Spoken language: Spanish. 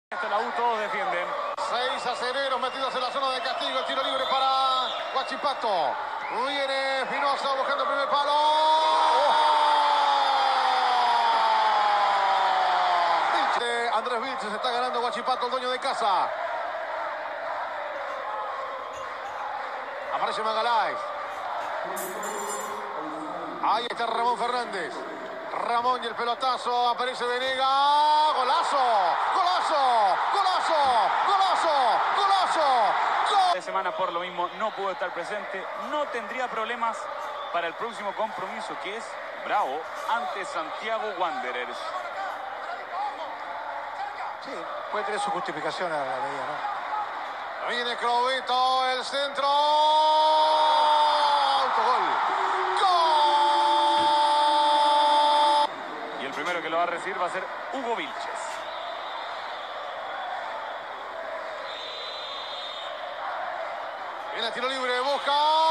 Esto la U, todos defienden. 6 acereros metidos en la zona de castigo. El tiro libre para Huachipato. Viene Espinosa buscando el primer palo. Andrés Vilches está ganando Huachipato, el dueño de casa. Aparece Magaláes. Ahí está Ramón Fernández. Ramón y el pelotazo. Aparece Venega. ¡Golazo! ¡Golazo! ¡Golazo! ¡Golazo! ¡Golazo! ¡Gol! De semana por lo mismo no pudo estar presente. No tendría problemas para el próximo compromiso, que es Bravo ante Santiago Wanderers. Sí, puede tener su justificación a la medida, ¿no? Viene Crovito, el centro. Autogol. ¡Gol! Y el primero que lo va a recibir va a ser Hugo Vilches. Viene el tiro libre, busca.